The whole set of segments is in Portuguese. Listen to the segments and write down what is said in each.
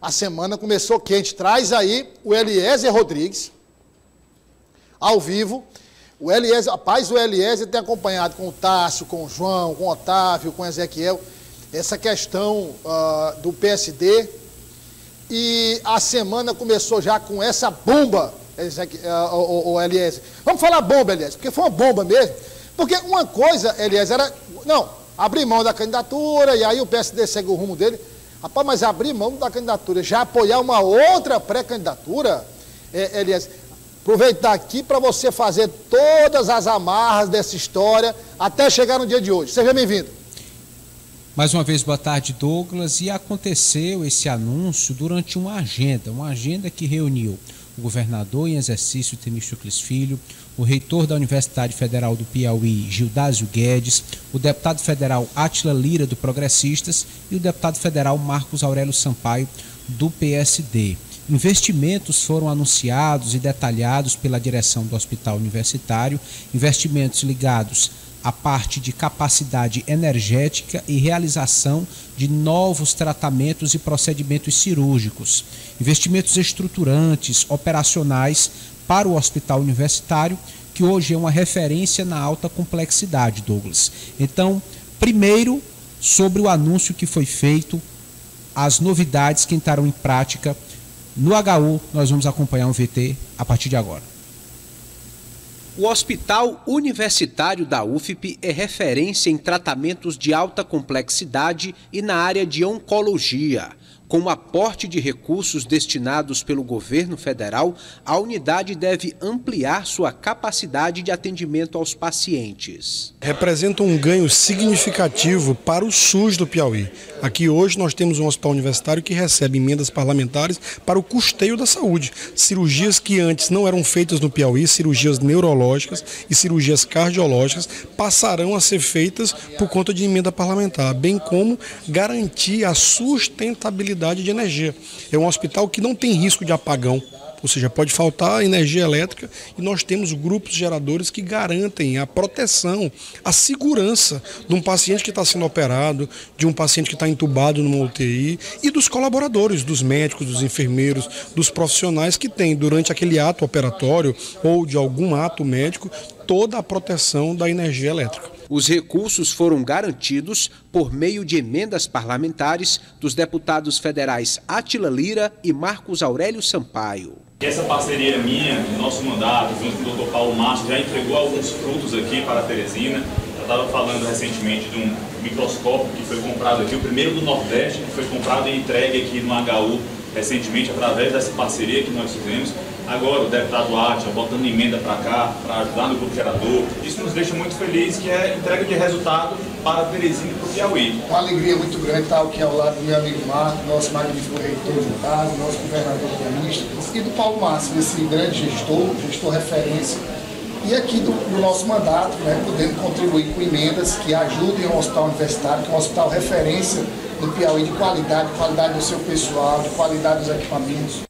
A semana começou quente. Traz aí o Eliezer Rodrigues, ao vivo. O Eliezer, rapaz, o Eliezer tem acompanhado com o Tássio, com o João, com o Otávio, com o Ezequiel, essa questão do PSD. E a semana começou já com essa bomba, o Eliezer. Vamos falar bomba, Eliezer, porque foi uma bomba mesmo. Porque uma coisa, Eliezer, era... Não, abrir mão da candidatura, e aí o PSD segue o rumo dele. Rapaz, mas abrir mão da candidatura, já apoiar uma outra pré-candidatura, Eliezer, aproveitar aqui para você fazer todas as amarras dessa história até chegar no dia de hoje. Seja bem-vindo. Mais uma vez, boa tarde, Douglas. E aconteceu esse anúncio durante uma agenda que reuniu o governador em exercício, Temístocles Filho, o reitor da Universidade Federal do Piauí, Gildásio Guedes, o deputado federal Átila Lira, do Progressistas, e o deputado federal Marcos Aurélio Sampaio, do PSD. Investimentos foram anunciados e detalhados pela direção do Hospital Universitário, investimentos ligados à parte de capacidade energética e realização de novos tratamentos e procedimentos cirúrgicos, investimentos estruturantes, operacionais para o Hospital Universitário, que hoje é uma referência na alta complexidade, Douglas. Então, primeiro, sobre o anúncio que foi feito, as novidades que entrarão em prática no HU, nós vamos acompanhar um VT a partir de agora. O Hospital Universitário da UFP é referência em tratamentos de alta complexidade e na área de oncologia. Com o aporte de recursos destinados pelo governo federal, a unidade deve ampliar sua capacidade de atendimento aos pacientes. Representa um ganho significativo para o SUS do Piauí. Aqui hoje nós temos um hospital universitário que recebe emendas parlamentares para o custeio da saúde. Cirurgias que antes não eram feitas no Piauí, cirurgias neurológicas e cirurgias cardiológicas, passarão a ser feitas por conta de emenda parlamentar, bem como garantir a sustentabilidade de energia. É um hospital que não tem risco de apagão, ou seja, pode faltar energia elétrica, e nós temos grupos geradores que garantem a proteção, a segurança de um paciente que está sendo operado, de um paciente que está entubado numa UTI e dos colaboradores, dos médicos, dos enfermeiros, dos profissionais que têm durante aquele ato operatório ou de algum ato médico toda a proteção da energia elétrica. Os recursos foram garantidos por meio de emendas parlamentares dos deputados federais Átila Lira e Marcos Aurélio Sampaio. Essa parceria minha, no nosso mandato, junto com o Dr. Paulo Márcio, já entregou alguns frutos aqui para a Teresina. Eu estava falando recentemente de um microscópio que foi comprado aqui, o primeiro do Nordeste, que foi comprado e entregue aqui no HU recentemente, através dessa parceria que nós fizemos. Agora o deputado Átila botando emenda para cá, para ajudar no grupo gerador. Isso nos deixa muito felizes, que é entrega de resultado para a Teresina e para o Piauí. Uma alegria muito grande estar aqui ao lado do meu amigo Marco, nosso magnífico reitor do estado, nosso governador pianista, e do Paulo Márcio, esse grande gestor referência. E aqui do nosso mandato, podendo contribuir com emendas que ajudem o hospital universitário, que é um hospital referência no Piauí de qualidade do seu pessoal, de qualidade dos equipamentos.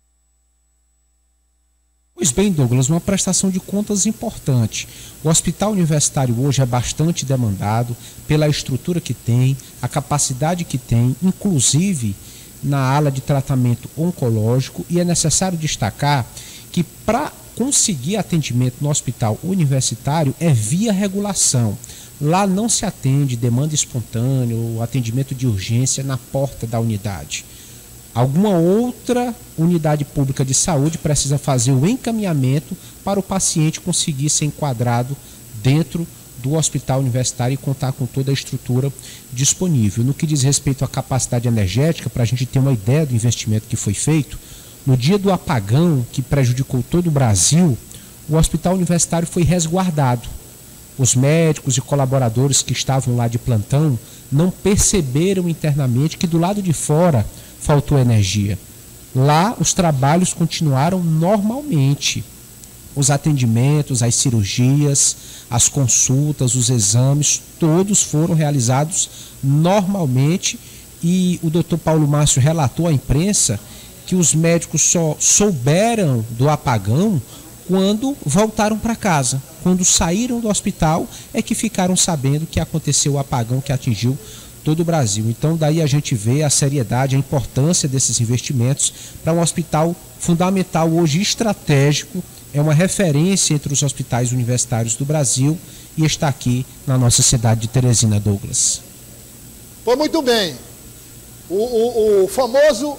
Pois bem, Douglas, uma prestação de contas importante. O hospital universitário hoje é bastante demandado pela estrutura que tem, a capacidade que tem, inclusive na ala de tratamento oncológico, e é necessário destacar que para conseguir atendimento no hospital universitário é via regulação. Lá não se atende demanda espontânea ou atendimento de urgência na porta da unidade. Alguma outra unidade pública de saúde precisa fazer o encaminhamento para o paciente conseguir ser enquadrado dentro do hospital universitário e contar com toda a estrutura disponível. No que diz respeito à capacidade energética, para a gente ter uma ideia do investimento que foi feito, no dia do apagão que prejudicou todo o Brasil, o hospital universitário foi resguardado. Os médicos e colaboradores que estavam lá de plantão não perceberam internamente que do lado de fora faltou energia. Lá os trabalhos continuaram normalmente. Os atendimentos, as cirurgias, as consultas, os exames, todos foram realizados normalmente, e o Dr. Paulo Márcio relatou à imprensa que os médicos só souberam do apagão quando voltaram para casa. Quando saíram do hospital é que ficaram sabendo que aconteceu o apagão que atingiu todo o Brasil. Então daí a gente vê a seriedade, a importância desses investimentos para um hospital fundamental hoje, estratégico, é uma referência entre os hospitais universitários do Brasil e está aqui na nossa cidade de Teresina, Douglas. Pois muito bem. O famoso,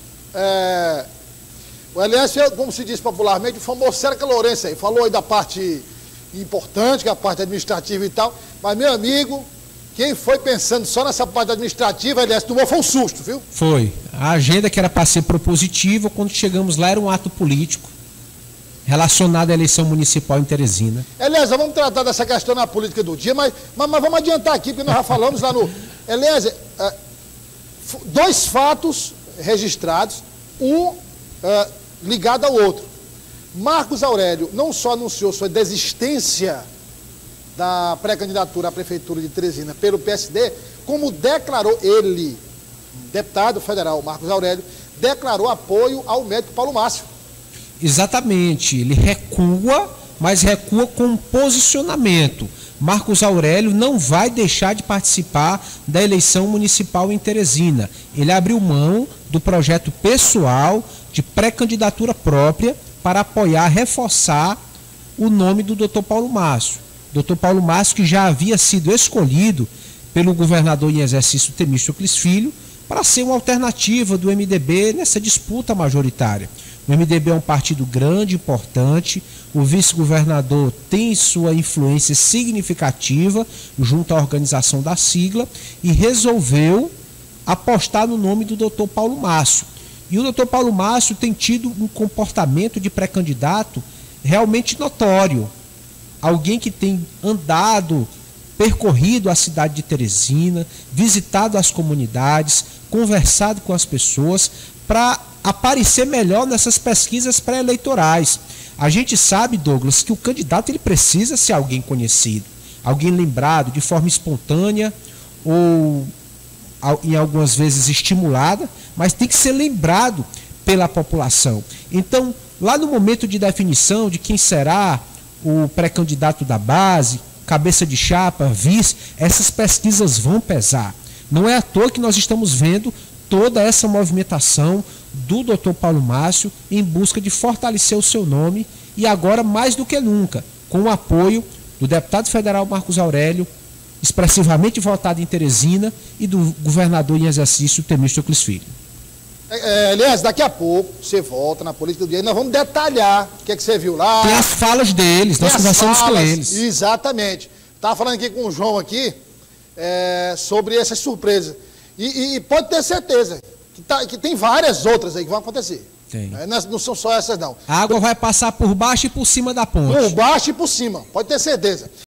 aliás, como se diz popularmente, o famoso Cerca Lourenço aí, falou aí da parte importante, que é a parte administrativa e tal, mas meu amigo, quem foi pensando só nessa parte administrativa, aliás, tomou foi um susto, viu? Foi. A agenda que era para ser propositiva, quando chegamos lá era um ato político relacionado à eleição municipal em Teresina. Aliás, vamos tratar dessa questão na política do dia, mas vamos adiantar aqui, porque nós já falamos lá no... Aliás, dois fatos registrados, um ligado ao outro. Marcos Aurélio não só anunciou sua desistência da pré-candidatura à Prefeitura de Teresina pelo PSD, como declarou ele, deputado federal Marcos Aurélio, declarou apoio ao médico Paulo Márcio. Exatamente, ele recua, mas recua com um posicionamento. Marcos Aurélio não vai deixar de participar da eleição municipal em Teresina. Ele abriu mão do projeto pessoal de pré-candidatura própria para apoiar, reforçar o nome do Dr. Paulo Márcio. Dr. Paulo Márcio, que já havia sido escolhido pelo governador em exercício Temístocles Filho para ser uma alternativa do MDB nessa disputa majoritária. O MDB é um partido grande, importante, o vice-governador tem sua influência significativa junto à organização da sigla e resolveu apostar no nome do Dr. Paulo Márcio. E o Dr. Paulo Márcio tem tido um comportamento de pré-candidato realmente notório. Alguém que tem andado, percorrido a cidade de Teresina, visitado as comunidades, conversado com as pessoas para aparecer melhor nessas pesquisas pré-eleitorais. A gente sabe, Douglas, que o candidato ele precisa ser alguém conhecido, alguém lembrado de forma espontânea ou em algumas vezes estimulada, mas tem que ser lembrado pela população. Então, lá no momento de definição de quem será o pré-candidato da base, cabeça de chapa, vice, essas pesquisas vão pesar. Não é à toa que nós estamos vendo toda essa movimentação do Dr. Paulo Márcio em busca de fortalecer o seu nome e agora mais do que nunca, com o apoio do deputado federal Marcos Aurélio, expressivamente votado em Teresina, e do governador em exercício Temístocles Filho. Aliás, daqui a pouco você volta na política do dia e nós vamos detalhar o que é que você viu lá. Tem as falas deles, nós conversamos com eles. Exatamente. Estava falando aqui com o João aqui sobre essas surpresas. E pode ter certeza que tem várias outras aí que vão acontecer. Tem. Não são só essas, não. A água vai passar por baixo e por cima da ponte. Por baixo e por cima, pode ter certeza.